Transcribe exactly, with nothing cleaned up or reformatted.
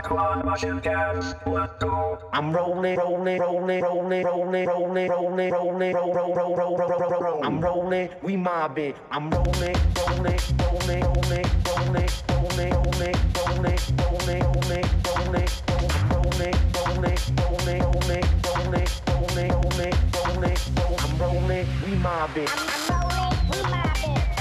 squad, Russian gas, let's go. I'm rolling, rolling, rolling, rolling, rolling, rolling, rolling, rolling, roll, roll, roll, roll, roll, roll, roll. I'm rolling, we mobbing. I'm rolling, rolling, rolling, rolling, rolling, rolling, rolling, rolling, rolling, rolling, rolling, rolling, rolling, rolling, rolling, rolling, rolling, rolling, rolling, rolling. I'm rolling, we mobbing. I'm, I'm rolling, we mobbing.